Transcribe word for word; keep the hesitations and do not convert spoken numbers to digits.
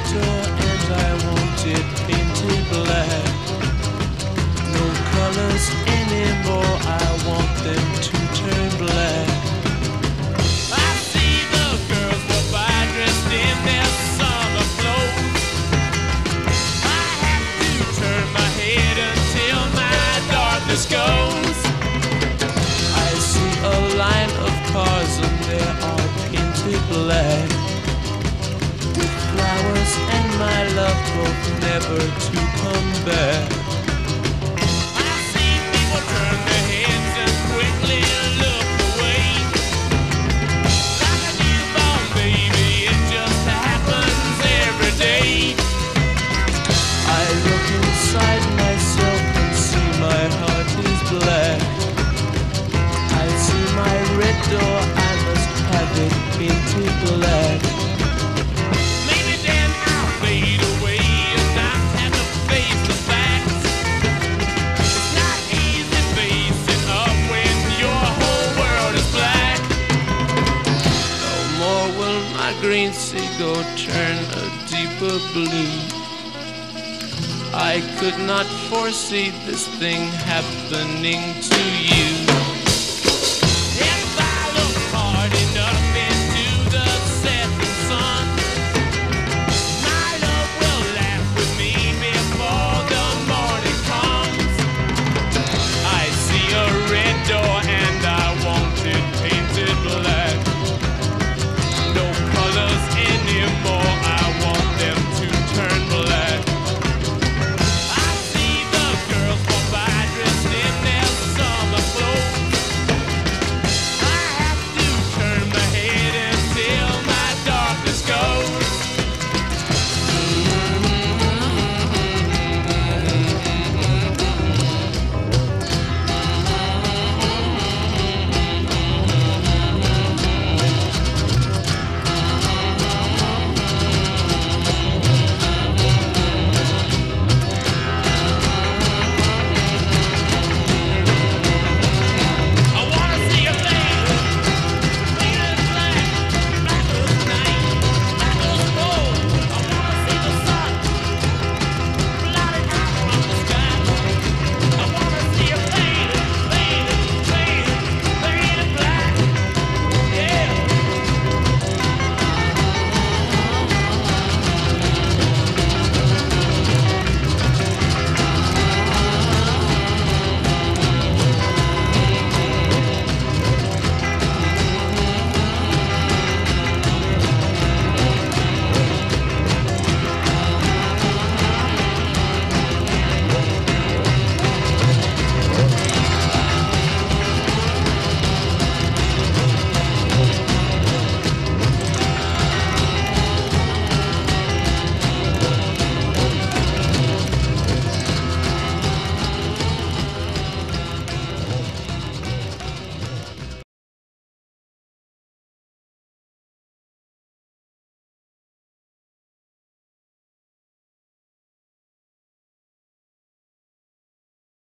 door and I want it painted black. No colors anymore, I want them to turn black. I see the girls go by dressed in their summer clothes. I have to turn my head until my darkness goes. I see a line of cars and they're all painted black. With flowers and my love both never to come back. I see people turn their heads and quickly look away. Like a newborn baby, it just happens every day. I look inside myself and see my heart is black. I see my red door, I must have it painted black. Maybe then I'll fade away and not have to face the facts. It's not easy facing up when your whole world is black. No more will my green seagull turn a deeper blue. I could not foresee this thing happening to you.